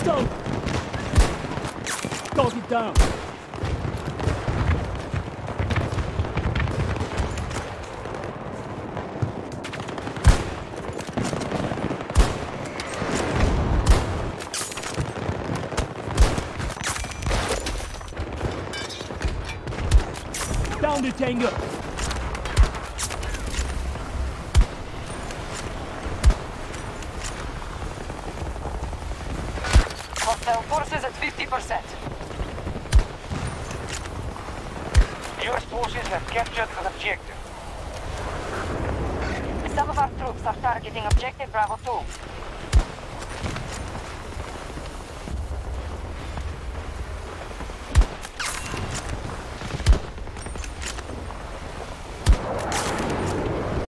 Hostile! Target down. Down to Tango. Hostile forces at 50%. US forces have captured an objective. Some of our troops are targeting objective Bravo 2.